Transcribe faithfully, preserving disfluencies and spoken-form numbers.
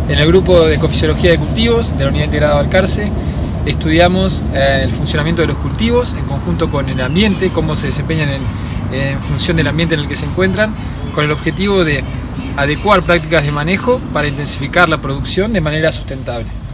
En el grupo de Ecofisiología de Cultivos de la Unidad Integrada Balcarce estudiamos eh, el funcionamiento de los cultivos en conjunto con el ambiente, cómo se desempeñan en, en función del ambiente en el que se encuentran, con el objetivo de adecuar prácticas de manejo para intensificar la producción de manera sustentable.